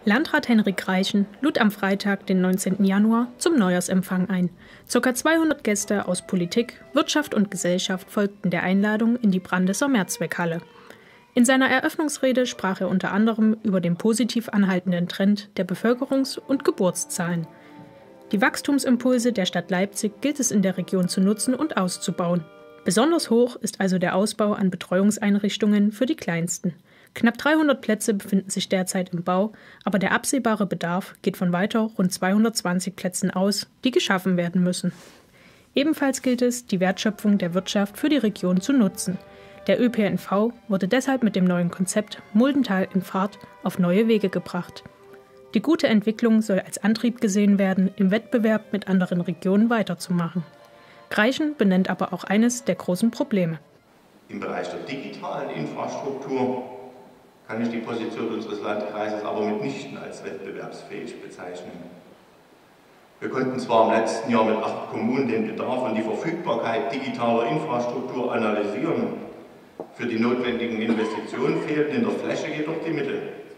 Landrat Henrik Reichen lud am Freitag, den 19. Januar, zum Neujahrsempfang ein. Ca. 200 Gäste aus Politik, Wirtschaft und Gesellschaft folgten der Einladung in die Brandesser Mehrzweckhalle. In seiner Eröffnungsrede sprach er unter anderem über den positiv anhaltenden Trend der Bevölkerungs- und Geburtszahlen. Die Wachstumsimpulse der Stadt Leipzig gilt es in der Region zu nutzen und auszubauen. Besonders hoch ist also der Ausbau an Betreuungseinrichtungen für die Kleinsten. Knapp 300 Plätze befinden sich derzeit im Bau, aber der absehbare Bedarf geht von weiter rund 220 Plätzen aus, die geschaffen werden müssen. Ebenfalls gilt es, die Wertschöpfung der Wirtschaft für die Region zu nutzen. Der ÖPNV wurde deshalb mit dem neuen Konzept Muldental in Fahrt auf neue Wege gebracht. Die gute Entwicklung soll als Antrieb gesehen werden, im Wettbewerb mit anderen Regionen weiterzumachen. Reichen benennt aber auch eines der großen Probleme. Im Bereich der digitalen Infrastruktur kann ich die Position unseres Landkreises aber mitnichten als wettbewerbsfähig bezeichnen. Wir konnten zwar im letzten Jahr mit 8 Kommunen den Bedarf und die Verfügbarkeit digitaler Infrastruktur analysieren, für die notwendigen Investitionen fehlten in der Fläche jedoch die Mittel.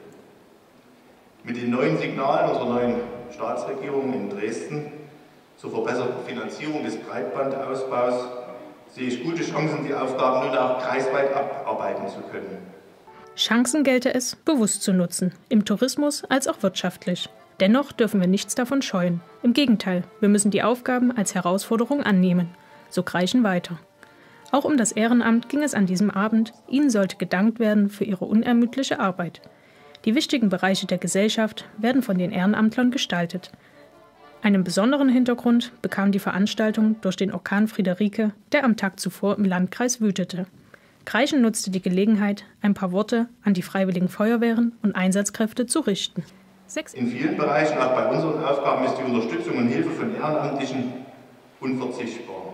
Mit den neuen Signalen unserer neuen Staatsregierung in Dresden zur verbesserten Finanzierung des Breitbandausbaus sehe ich gute Chancen, die Aufgaben nun auch kreisweit abarbeiten zu können. Chancen gelte es, bewusst zu nutzen, im Tourismus als auch wirtschaftlich. Dennoch dürfen wir nichts davon scheuen. Im Gegenteil, wir müssen die Aufgaben als Herausforderung annehmen. So Reichen weiter. Auch um das Ehrenamt ging es an diesem Abend. Ihnen sollte gedankt werden für ihre unermüdliche Arbeit. Die wichtigen Bereiche der Gesellschaft werden von den Ehrenamtlern gestaltet. Einen besonderen Hintergrund bekam die Veranstaltung durch den Orkan Friederike, der am Tag zuvor im Landkreis wütete. Reichen nutzte die Gelegenheit, ein paar Worte an die Freiwilligen Feuerwehren und Einsatzkräfte zu richten. In vielen Bereichen, auch bei unseren Aufgaben, ist die Unterstützung und Hilfe von Ehrenamtlichen unverzichtbar.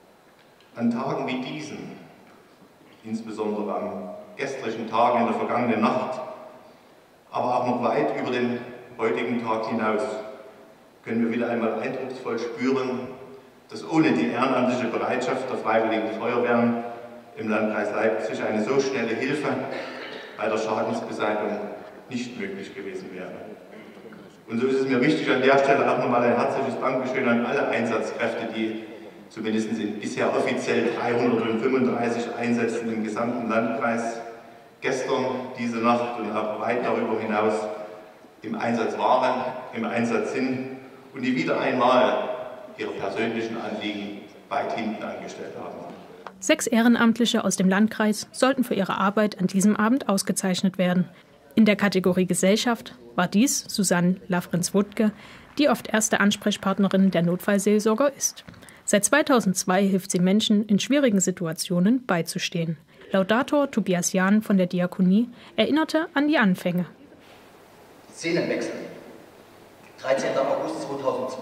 An Tagen wie diesen, insbesondere am gestrigen Tag in der vergangenen Nacht, aber auch noch weit über den heutigen Tag hinaus, können wir wieder einmal eindrucksvoll spüren, dass ohne die ehrenamtliche Bereitschaft der Freiwilligen Feuerwehren im Landkreis Leipzig eine so schnelle Hilfe bei der Schadensbeseitigung nicht möglich gewesen wäre. Und so ist es mir wichtig, an der Stelle auch nochmal ein herzliches Dankeschön an alle Einsatzkräfte, die zumindest in bisher offiziell 335 Einsätzen im gesamten Landkreis gestern, diese Nacht und auch weit darüber hinaus im Einsatz waren, im Einsatz sind und die wieder einmal ihre persönlichen Anliegen weit hinten angestellt haben. 6 Ehrenamtliche aus dem Landkreis sollten für ihre Arbeit an diesem Abend ausgezeichnet werden. In der Kategorie Gesellschaft war dies Susanne Lafrenz-Wuttke, die oft erste Ansprechpartnerin der Notfallseelsorger ist. Seit 2002 hilft sie Menschen, in schwierigen Situationen beizustehen. Laudator Tobias Jahn von der Diakonie erinnerte an die Anfänge. Szenenwechsel. 13. August 2002.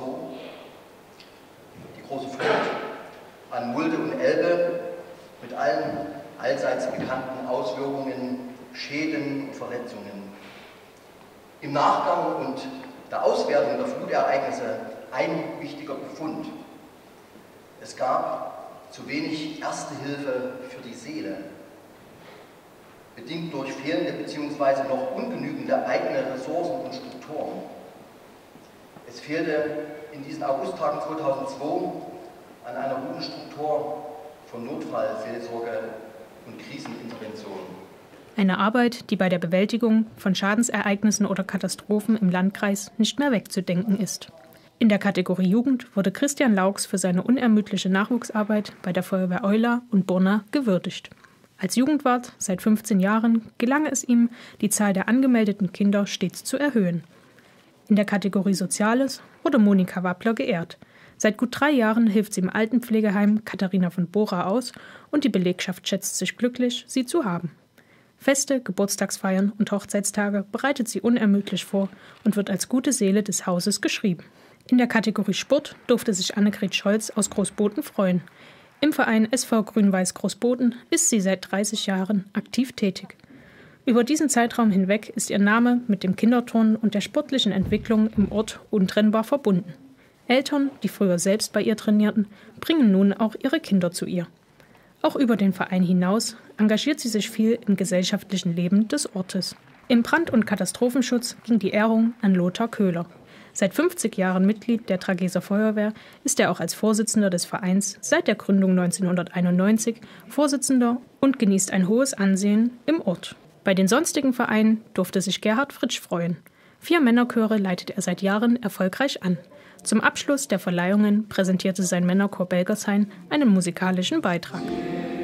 Die große Flut an Mulde und Elbe mit allen allseits bekannten Auswirkungen, Schäden und Verletzungen. Im Nachgang und der Auswertung der Flutereignisse ein wichtiger Befund. Es gab zu wenig Erste Hilfe für die Seele, bedingt durch fehlende bzw. noch ungenügende eigene Ressourcen und Strukturen. Es fehlte in diesen Augusttagen 2002 an einer guten Struktur von Notfallseelsorge und Krisenintervention. Eine Arbeit, die bei der Bewältigung von Schadensereignissen oder Katastrophen im Landkreis nicht mehr wegzudenken ist. In der Kategorie Jugend wurde Christian Laux für seine unermüdliche Nachwuchsarbeit bei der Feuerwehr Euler und Borna gewürdigt. Als Jugendwart seit 15 Jahren gelang es ihm, die Zahl der angemeldeten Kinder stets zu erhöhen. In der Kategorie Soziales wurde Monika Wappler geehrt. Seit gut 3 Jahren hilft sie im Altenpflegeheim Katharina von Bora aus und die Belegschaft schätzt sich glücklich, sie zu haben. Feste, Geburtstagsfeiern und Hochzeitstage bereitet sie unermüdlich vor und wird als gute Seele des Hauses geschrieben. In der Kategorie Sport durfte sich Annegret Scholz aus Großboden freuen. Im Verein SV Grün-Weiß Großboden ist sie seit 30 Jahren aktiv tätig. Über diesen Zeitraum hinweg ist ihr Name mit dem Kinderturnen und der sportlichen Entwicklung im Ort untrennbar verbunden. Eltern, die früher selbst bei ihr trainierten, bringen nun auch ihre Kinder zu ihr. Auch über den Verein hinaus engagiert sie sich viel im gesellschaftlichen Leben des Ortes. Im Brand- und Katastrophenschutz ging die Ehrung an Lothar Köhler. Seit 50 Jahren Mitglied der Trageser Feuerwehr ist er auch als Vorsitzender des Vereins seit der Gründung 1991 Vorsitzender und genießt ein hohes Ansehen im Ort. Bei den sonstigen Vereinen durfte sich Gerhard Fritsch freuen. 4 Männerchöre leitet er seit Jahren erfolgreich an. Zum Abschluss der Verleihungen präsentierte sein Männerchor Belgershain einen musikalischen Beitrag.